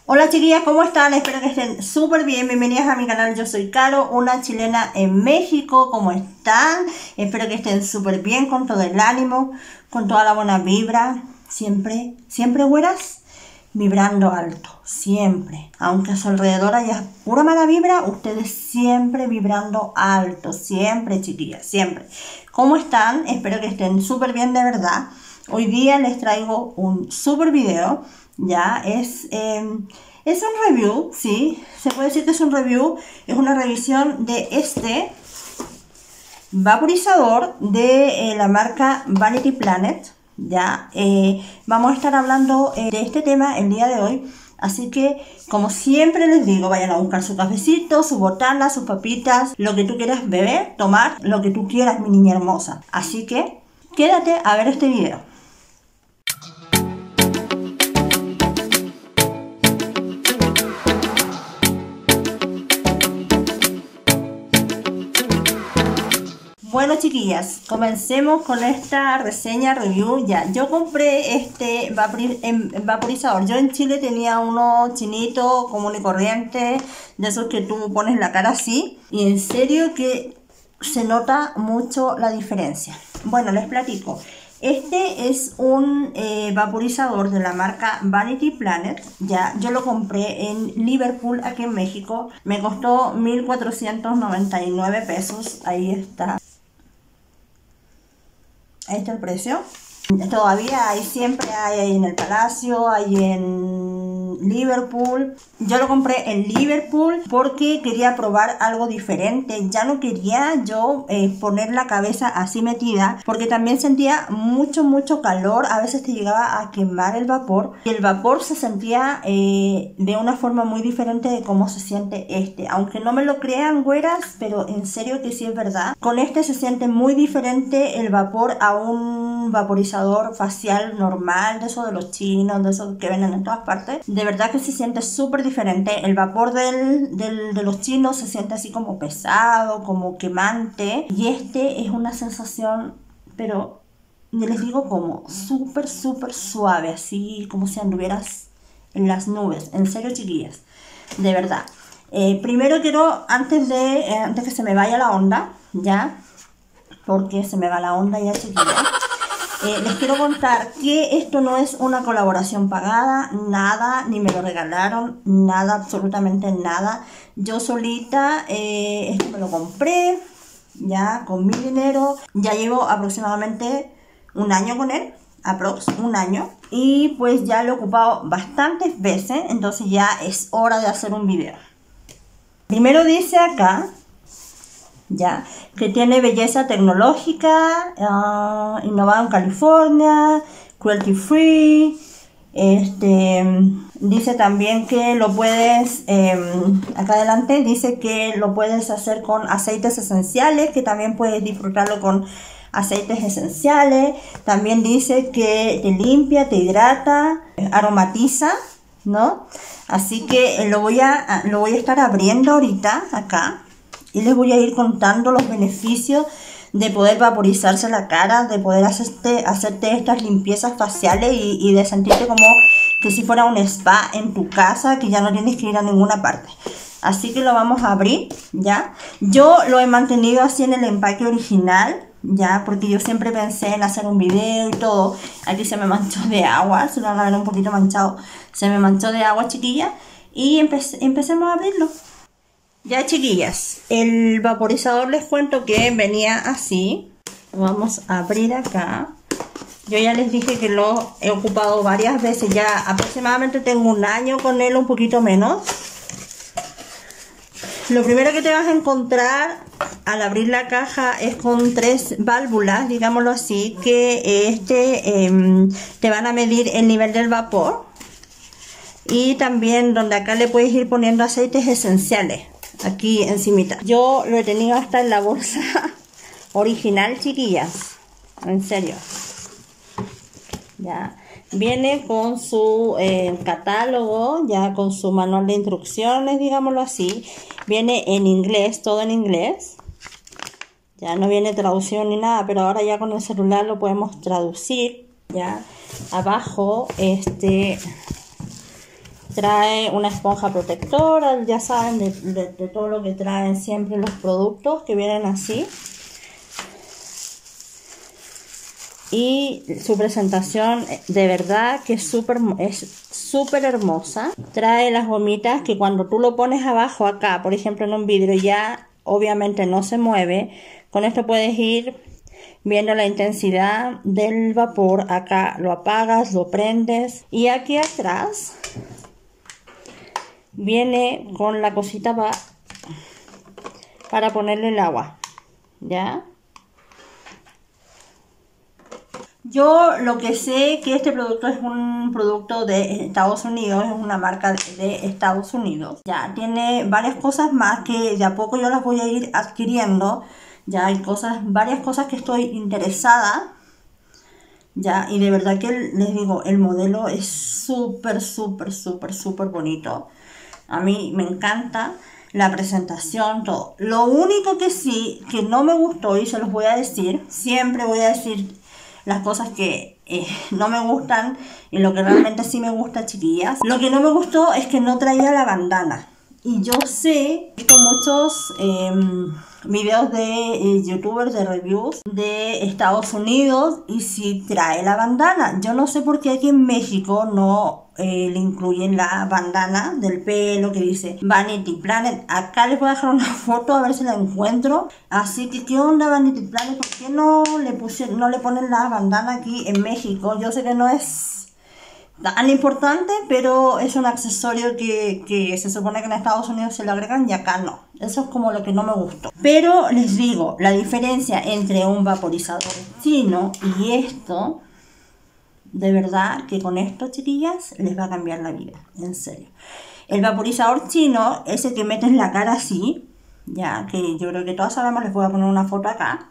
Hola chiquillas, ¿cómo están? Espero que estén súper bien. Bienvenidas a mi canal. Yo soy Caro, una chilena en México. ¿Cómo están? Espero que estén súper bien, con todo el ánimo, con toda la buena vibra. Siempre, güeras, vibrando alto. Siempre. Aunque a su alrededor haya pura mala vibra, ustedes siempre vibrando alto. Siempre, chiquillas, siempre. ¿Cómo están? Espero que estén súper bien de verdad. Hoy día les traigo un súper video. Ya, es un review, sí, se puede decir que es un review, es una revisión de este vaporizador de la marca Vanity Planet. Ya, vamos a estar hablando de este tema el día de hoy, así que como siempre les digo, vayan a buscar su cafecito, su botana, sus papitas, lo que tú quieras beber, tomar, lo que tú quieras, mi niña hermosa. Así que quédate a ver este video. Bueno chiquillas, comencemos con esta reseña review. Ya, yo compré este vaporizador. Yo en Chile tenía uno chinito, común y corriente, de esos que tú pones la cara así, y en serio que se nota mucho la diferencia. Bueno, les platico. Este es un vaporizador de la marca Vanity Planet. Ya, yo lo compré en Liverpool, aquí en México. Me costó 1.499 pesos. Ahí está. Ahí está el precio. Todavía hay, siempre hay en el Palacio, hay en Liverpool. Yo lo compré en Liverpool porque quería probar algo diferente. Ya no quería yo poner la cabeza así metida, porque también sentía mucho calor. A veces te llegaba a quemar el vapor, y el vapor se sentía de una forma muy diferente de cómo se siente este. Aunque no me lo crean, güeras, pero en serio que sí es verdad. Con este se siente muy diferente el vapor a un vaporizador facial normal, de esos de los chinos, de esos que venden en todas partes. De verdad que se siente súper diferente. El vapor de los chinos se siente así como pesado, como quemante, y este es una sensación, pero les digo como súper suave, así como si anduvieras en las nubes. En serio, chiquillas, de verdad. Primero quiero, antes que se me vaya la onda, ya, porque se me va la onda ya, chiquillas. Les quiero contar que esto no es una colaboración pagada, nada, ni me lo regalaron, nada, absolutamente nada. Yo solita, esto me lo compré, ya, con mi dinero. Ya llevo aproximadamente un año con él, un año. Y pues ya lo he ocupado bastantes veces, entonces ya es hora de hacer un video. Primero dice acá, ya, que tiene belleza tecnológica, innovado en California, cruelty free. Dice también que lo puedes, acá adelante dice que lo puedes hacer con aceites esenciales, que también puedes disfrutarlo con aceites esenciales. También dice que te limpia, te hidrata, aromatiza, ¿no? Así que lo voy a estar abriendo ahorita acá, y les voy a ir contando los beneficios de poder vaporizarse la cara, de poder hacerte estas limpiezas faciales y de sentirte como que si fuera un spa en tu casa, que ya no tienes que ir a ninguna parte. Así que lo vamos a abrir, ¿ya? Yo lo he mantenido así en el empaque original, ¿ya? Porque yo siempre pensé en hacer un video y todo. Aquí se me manchó de agua, se lo van a ver un poquito manchado. Se me manchó de agua, chiquilla. Y empecemos a abrirlo. Ya, chiquillas, el vaporizador les cuento que venía así. Vamos a abrir acá. Yo ya les dije que lo he ocupado varias veces. Ya aproximadamente tengo un año con él, un poquito menos. Lo primero que te vas a encontrar al abrir la caja es con 3 válvulas, digámoslo así, que te van a medir el nivel del vapor. Y también donde acá le puedes ir poniendo aceites esenciales, aquí encimita. Yo lo he tenido hasta en la bolsa original, chiquillas, en serio. Ya viene con su catálogo, ya con su manual de instrucciones, digámoslo así. Viene en inglés, todo en inglés. Ya no viene traducción ni nada, pero ahora ya con el celular lo podemos traducir. Ya abajo Trae una esponja protectora, ya saben de todo lo que traen siempre los productos que vienen así. Y su presentación de verdad que es súper hermosa. Trae las gomitas que cuando tú lo pones abajo acá, por ejemplo en un vidrio, ya obviamente no se mueve. Con esto puedes ir viendo la intensidad del vapor. Acá lo apagas, lo prendes. Y aquí atrás viene con la cosita para ponerle el agua, ¿ya? Yo lo que sé que este producto es un producto de Estados Unidos, es una marca de Estados Unidos. Ya tiene varias cosas más que de a poco yo las voy a ir adquiriendo. Ya hay varias cosas que estoy interesada. Ya, y de verdad que les digo, el modelo es súper bonito. A mí me encanta la presentación, todo. Lo único que sí, que no me gustó, y se los voy a decir, siempre voy a decir las cosas que no me gustan y lo que realmente sí me gusta, chiquillas. Lo que no me gustó es que no traía la bandana. Y yo sé, he visto muchos videos de youtubers de reviews de Estados Unidos y sí trae la bandana. Yo no sé por qué aquí en México no le incluyen la bandana del pelo que dice Vanity Planet. Acá les voy a dejar una foto a ver si la encuentro. Así que, ¿qué onda Vanity Planet? ¿Por qué no le ponen la bandana aquí en México? Yo sé que no es tan importante, pero es un accesorio que se supone que en Estados Unidos se lo agregan y acá no. Eso es como lo que no me gustó. Pero les digo, la diferencia entre un vaporizador chino y esto, de verdad que con esto, chiquillas, les va a cambiar la vida, en serio. El vaporizador chino, ese que metes la cara así, ya que yo creo que todas sabemos, les voy a poner una foto acá.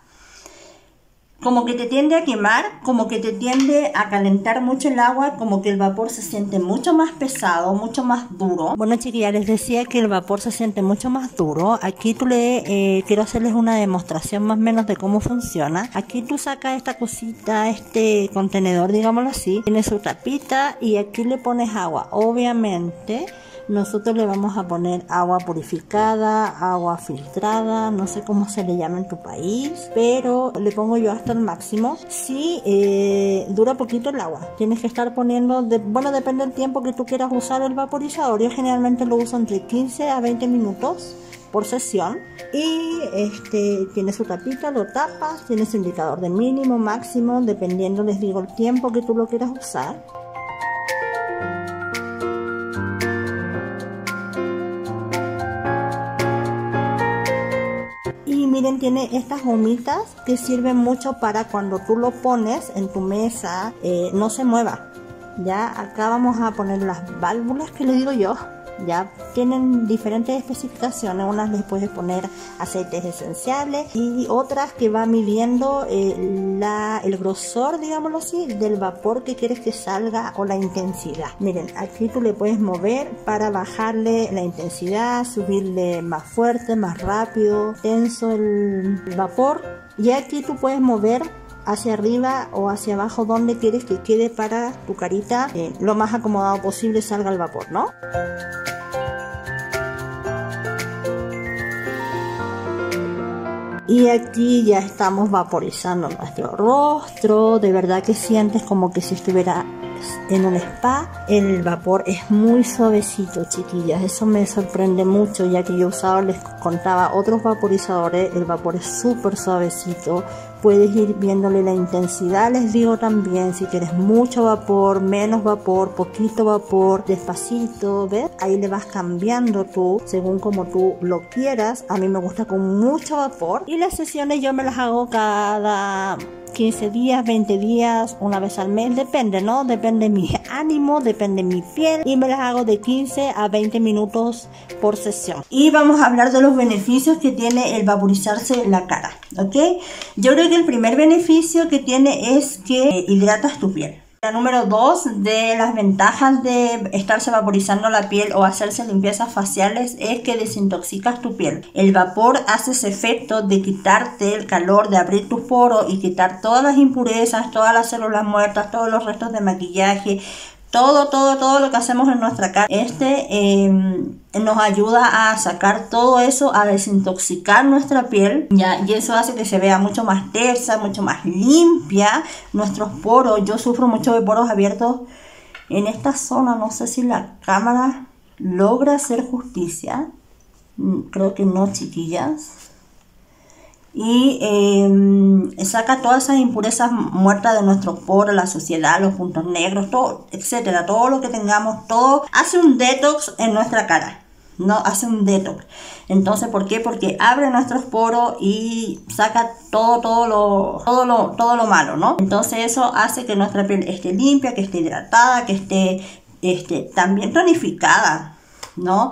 Como que te tiende a quemar, como que te tiende a calentar mucho el agua, como que el vapor se siente mucho más pesado, mucho más duro. Bueno, chiquillas, les decía que el vapor se siente mucho más duro. Aquí quiero hacerles una demostración más o menos de cómo funciona. Aquí tú sacas esta cosita, este contenedor, digámoslo así, tiene su tapita y aquí le pones agua. Obviamente nosotros le vamos a poner agua purificada, agua filtrada, no sé cómo se le llama en tu país, pero le pongo yo hasta el máximo. Sí, dura poquito el agua, tienes que estar poniendo, bueno, depende del tiempo que tú quieras usar el vaporizador. Yo generalmente lo uso entre 15 a 20 minutos por sesión y tiene su tapita, lo tapas, tiene su indicador de mínimo, máximo, dependiendo, les digo, el tiempo que tú lo quieras usar. Y miren, tiene estas gomitas que sirven mucho para cuando tú lo pones en tu mesa, no se mueva. Ya acá vamos a poner las válvulas que les digo yo. Ya tienen diferentes especificaciones, unas les puedes poner aceites esenciales y otras que va midiendo el grosor, digámoslo así, del vapor que quieres que salga o la intensidad. Miren, aquí tú le puedes mover para bajarle la intensidad, subirle más fuerte, más rápido, tenso el vapor, y aquí tú puedes mover hacia arriba o hacia abajo donde quieres que quede para tu carita lo más acomodado posible salga el vapor, ¿no? Y aquí ya estamos vaporizando nuestro rostro. De verdad que sientes como que si estuvieras en un spa. El vapor es muy suavecito, chiquillas. Eso me sorprende mucho, ya que yo he usado, les contaba, otros vaporizadores. El vapor es súper suavecito. Puedes ir viéndole la intensidad, les digo también, si quieres mucho vapor, menos vapor, poquito vapor, despacito, ¿ves? Ahí le vas cambiando tú, según como tú lo quieras. A mí me gusta con mucho vapor. Y las sesiones yo me las hago cada 15 días, 20 días, una vez al mes, depende, ¿no? Depende de mi ánimo, depende de mi piel, y me las hago de 15 a 20 minutos por sesión. Y vamos a hablar de los beneficios que tiene el vaporizarse la cara, ¿ok? Yo creo que el primer beneficio que tiene es que hidratas tu piel. La número 2 de las ventajas de estarse vaporizando la piel o hacerse limpiezas faciales es que desintoxicas tu piel. El vapor hace ese efecto de quitarte el calor, de abrir tus poros y quitar todas las impurezas, todas las células muertas, todos los restos de maquillaje, Todo lo que hacemos en nuestra cara, nos ayuda a sacar todo eso, a desintoxicar nuestra piel, ¿ya? Y eso hace que se vea mucho más tersa, mucho más limpia. Nuestros poros, yo sufro mucho de poros abiertos en esta zona, no sé si la cámara logra hacer justicia, creo que no, chiquillas. Y saca todas esas impurezas muertas de nuestros poros, la suciedad, los puntos negros, todo, etcétera, todo lo que tengamos, todo hace un detox en nuestra cara, no hace un detox. Entonces, ¿por qué? Porque abre nuestros poros y saca todo lo malo, ¿no? Entonces eso hace que nuestra piel esté limpia, que esté hidratada, que esté también tonificada, ¿no?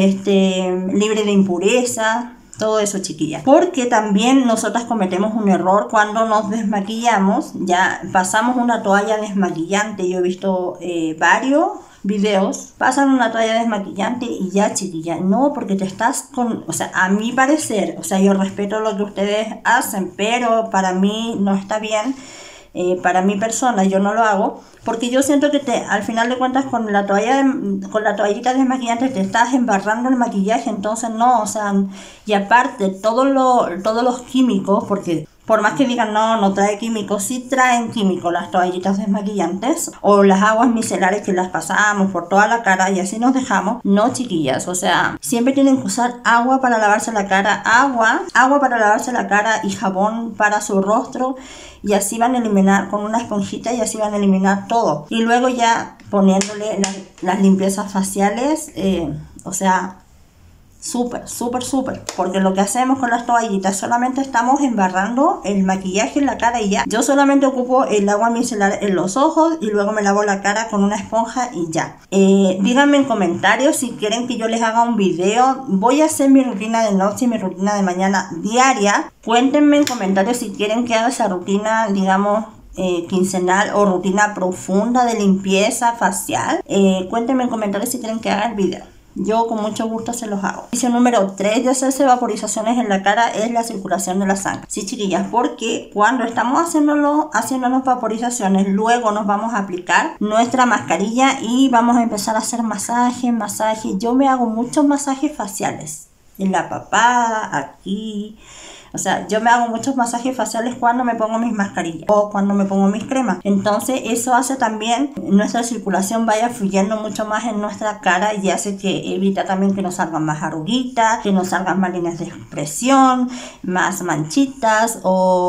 Libre de impureza. Todo eso, chiquillas. Porque también nosotras cometemos un error cuando nos desmaquillamos. Ya pasamos una toalla desmaquillante. Yo he visto varios videos. Pasan una toalla desmaquillante y ya, chiquilla. No, porque te estás con... O sea, a mi parecer, o sea, yo respeto lo que ustedes hacen, pero para mí no está bien. Para mi persona, yo no lo hago. Porque yo siento que al final de cuentas con la toallita desmaquillante te estás embarrando el maquillaje, entonces no, o sea, y aparte todos los químicos, porque por más que digan no trae químicos, sí traen químicos las toallitas desmaquillantes o las aguas micelares que las pasamos por toda la cara y así nos dejamos. No, chiquillas, o sea, siempre tienen que usar agua para lavarse la cara, agua para lavarse la cara y jabón para su rostro, y así van a eliminar con una esponjita y así van a eliminar todo. Y luego ya poniéndole las limpiezas faciales, o sea, súper, porque lo que hacemos con las toallitas, solamente estamos embarrando el maquillaje en la cara y ya. Yo solamente ocupo el agua micelar en los ojos y luego me lavo la cara con una esponja y ya. Díganme en comentarios si quieren que yo les haga un video. Voy a hacer mi rutina de noche y mi rutina de mañana diaria. Cuéntenme en comentarios si quieren que haga esa rutina, digamos, quincenal o rutina profunda de limpieza facial. Cuéntenme en comentarios si quieren que haga el video. Yo con mucho gusto se los hago. Dice número 3 de hacerse vaporizaciones en la cara es la circulación de la sangre. Sí, chiquillas, porque cuando estamos haciéndonos vaporizaciones, luego nos vamos a aplicar nuestra mascarilla y vamos a empezar a hacer masajes. Yo me hago muchos masajes faciales. En la papada, aquí... O sea, yo me hago muchos masajes faciales cuando me pongo mis mascarillas o cuando me pongo mis cremas. Entonces eso hace también nuestra circulación vaya fluyendo mucho más en nuestra cara y hace que evita también que nos salgan más arruguitas, que nos salgan más líneas de expresión, más manchitas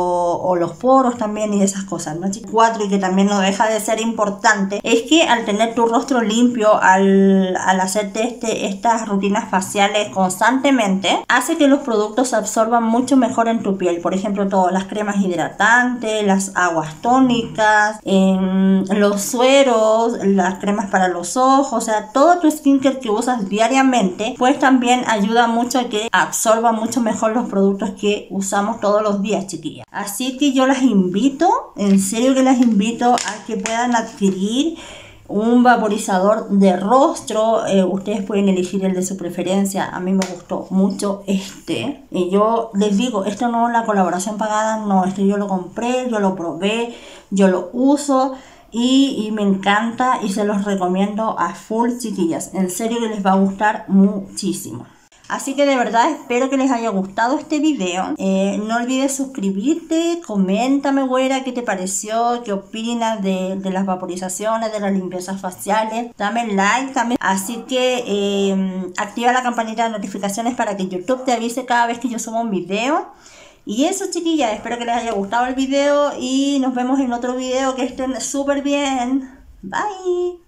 o los poros también y esas cosas, ¿no? 4, y que también no deja de ser importante, es que al tener tu rostro limpio, al hacerte estas rutinas faciales constantemente, hace que los productos se absorban mucho mejor en tu piel. Por ejemplo, todas las cremas hidratantes, las aguas tónicas, los sueros, las cremas para los ojos, o sea, todo tu skincare que usas diariamente, pues también ayuda mucho a que absorba mucho mejor los productos que usamos todos los días, chiquillas. Así que yo las invito, en serio que las invito a que puedan adquirir un vaporizador de rostro. Ustedes pueden elegir el de su preferencia. A mí me gustó mucho este. Y yo les digo, esto no es la colaboración pagada, no, esto yo lo compré, yo lo probé, yo lo uso y me encanta y se los recomiendo a full, chiquillas. En serio que les va a gustar muchísimo. Así que de verdad espero que les haya gustado este video. No olvides suscribirte, coméntame, güera, qué te pareció, qué opinas de las vaporizaciones, de las limpiezas faciales. Dame like también. Así que activa la campanita de notificaciones para que YouTube te avise cada vez que yo suba un video. Y eso, chiquillas, espero que les haya gustado el video y nos vemos en otro video. Que estén súper bien. Bye.